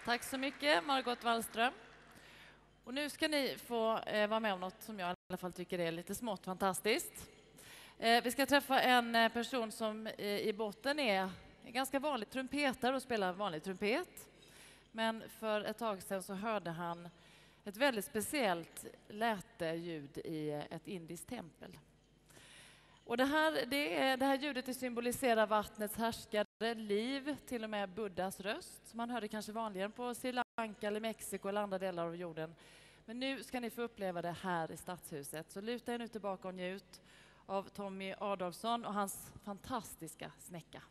Tack så mycket, Margot Wallström. Och nu ska ni få vara med om något som jag i alla fall tycker är lite smått fantastiskt. Vi ska träffa en person som i botten är ganska vanlig trumpetare och spelar vanlig trumpet. Men för ett tag sedan så hörde han ett väldigt speciellt läteljud i ett indiskt tempel. Och det här ljudet symboliserar vattnets härskare, liv, till och med Buddhas röst, som man hörde kanske vanligen på Sri Lanka eller Mexiko eller andra delar av jorden. Men nu ska ni få uppleva det här i Stadshuset. Så luta er nu tillbaka och njut av Tommy Adolfsson och hans fantastiska snäcka.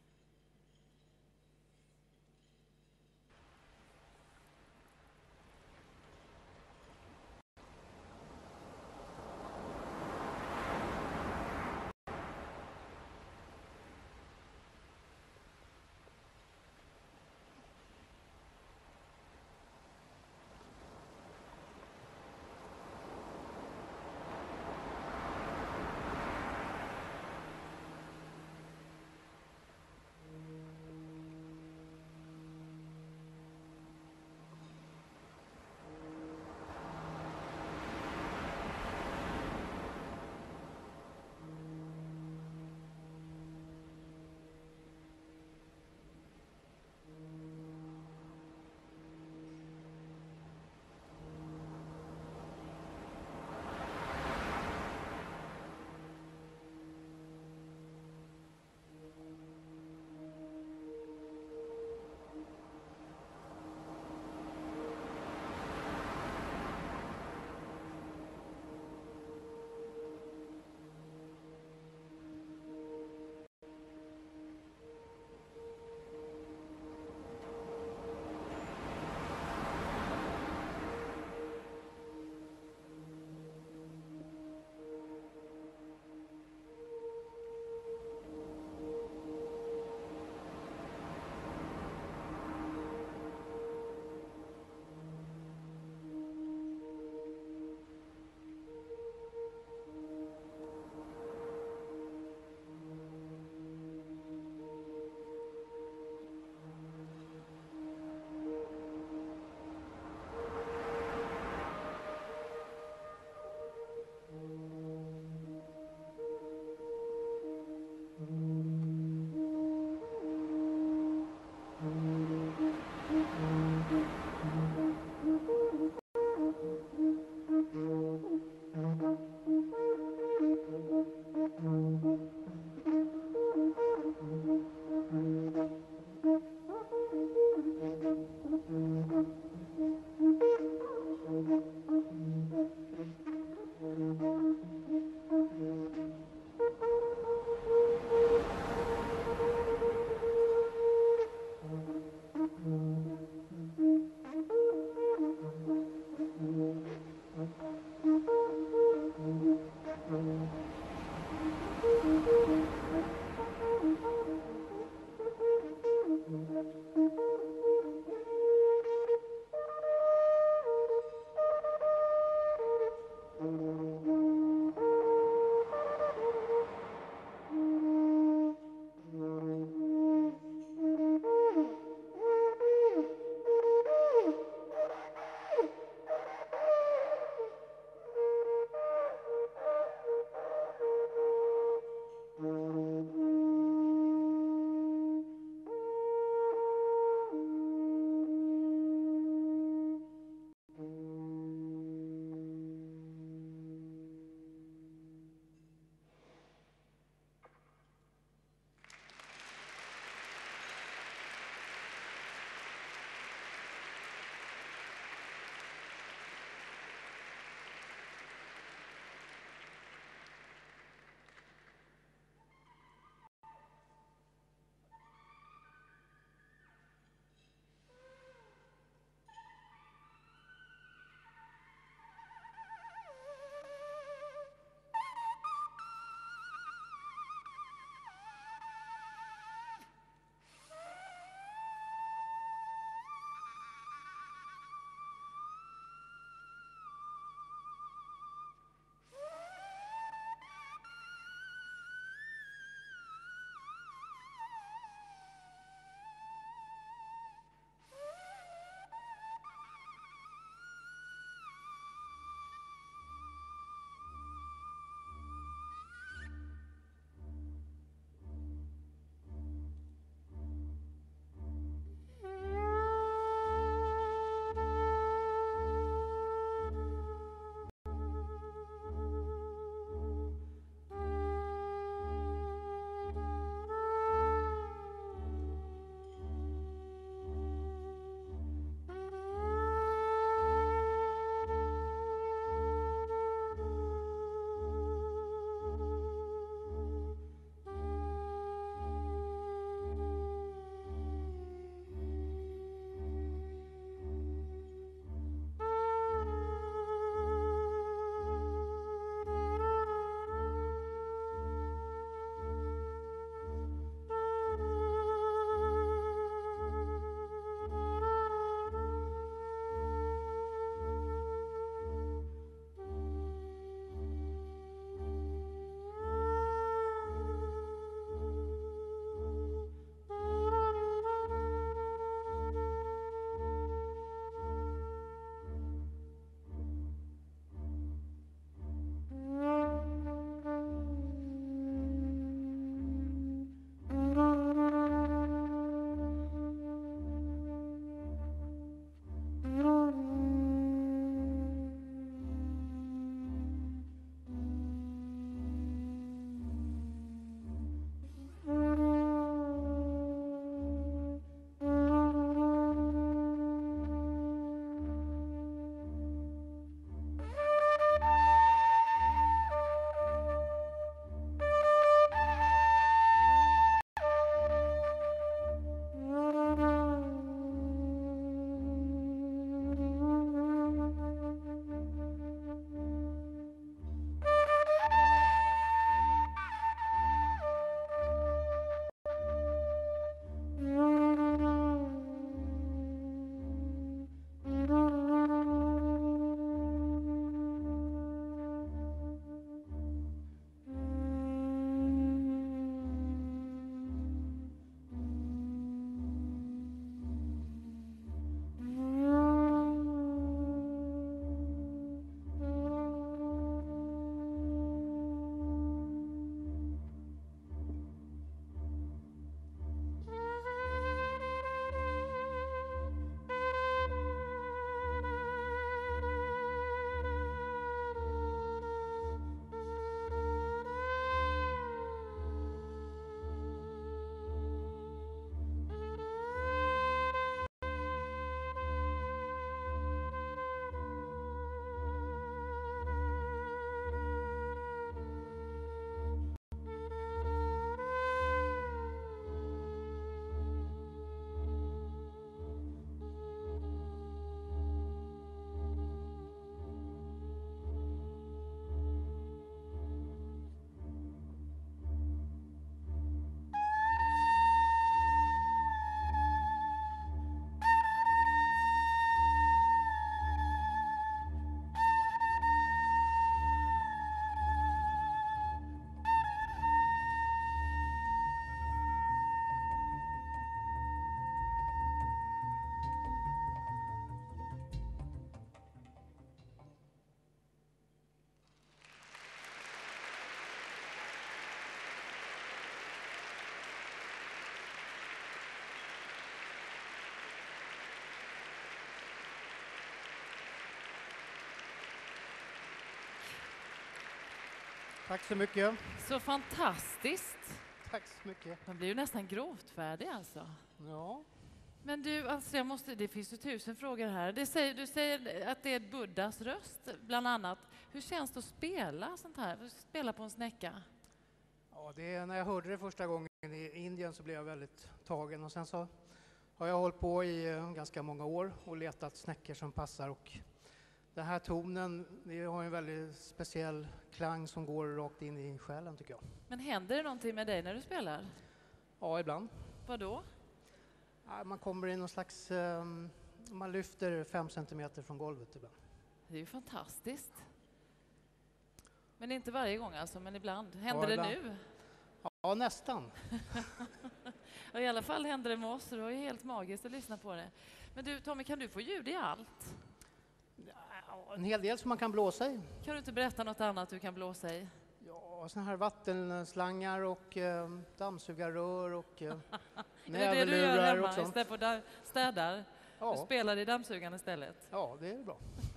Tack så mycket. Så fantastiskt. Tack så mycket. Man blir ju nästan grovtfärdig alltså. Ja. Men du, alltså det finns ju 1000 frågor här. Du säger att det är Buddhas röst, bland annat. Hur känns det att spela sånt här? Spela på en snäcka? Ja, när jag hörde det första gången i Indien så blev jag väldigt tagen. Och sen så har jag hållit på i ganska många år och letat snäckor som passar. Och den här tonen, det har en väldigt speciell klang som går rakt in i själen tycker jag. Men händer det någonting med dig när du spelar? Ja, ibland. Vad då? Ja, man kommer i någon slags... man lyfter 5 centimeter från golvet ibland. Det är ju fantastiskt. Men inte varje gång alltså, men ibland. Händer det ibland. nu? Ja, nästan. I alla fall händer det med oss, så det var ju helt magiskt att lyssna på det. Men du Tommy, kan du få ljud i allt? Ja, en hel del som man kan blåsa i. Kan du inte berätta något annat du kan blåsa i? Ja, såna här vattenslangar och dammsugarrör och Är det näverlurar du gör hemma och sånt. istället för att städar? Ja. Du spelar i dammsugaren istället? Ja, det är bra.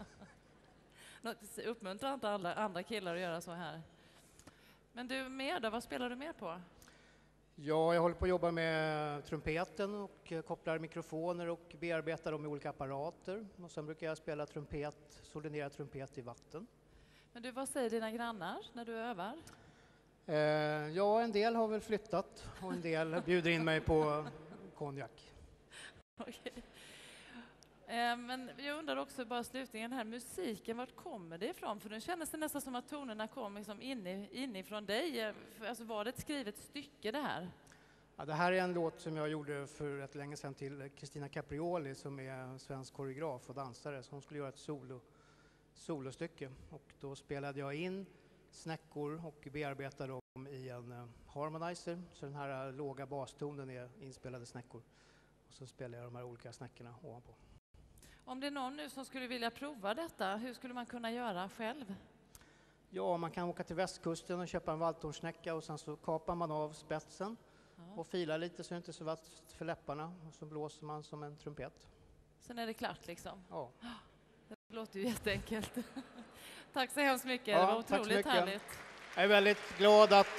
Uppmuntrar inte andra killar att göra så här. Men du, mer då? Vad spelar du mer på? Ja, jag håller på att jobba med trumpeten och kopplar mikrofoner och bearbetar dem med olika apparater. Och sen brukar jag spela solinerad trumpet i vatten. Men du, vad säger dina grannar när du övar? Ja, en del har väl flyttat och en del bjuder in mig på konjak. Okej. Men jag undrar också bara slutligen här, musiken, vart kommer det ifrån? För nu kändes det nästan som att tonerna kom liksom inifrån dig. Alltså var det ett skrivet stycke det här? Ja, det här är en låt som jag gjorde för rätt länge sedan till Christina Caprioli som är en svensk koreograf och dansare. Så hon skulle göra ett solostycke och då spelade jag in snäckor och bearbetade dem i en harmonizer. Så den här låga bastonen är inspelade snäckor. Och så spelar jag de här olika snäckorna ovanpå. Om det är någon nu som skulle vilja prova detta, hur skulle man kunna göra själv? Ja, man kan åka till västkusten och köpa en waldorfsnäcka och sen så kapar man av spetsen och filar lite så det inte är så vatt för läpparna och så blåser man som en trumpet. Sen är det klart liksom? Ja. Det låter ju jätteenkelt. Tack så hemskt mycket, Ja, det var otroligt härligt. Jag är väldigt glad att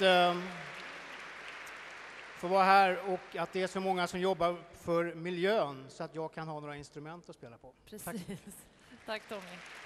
få vara här och att det är så många som jobbar för miljön så att jag kan ha några instrument att spela på. Precis. Tack Tommy.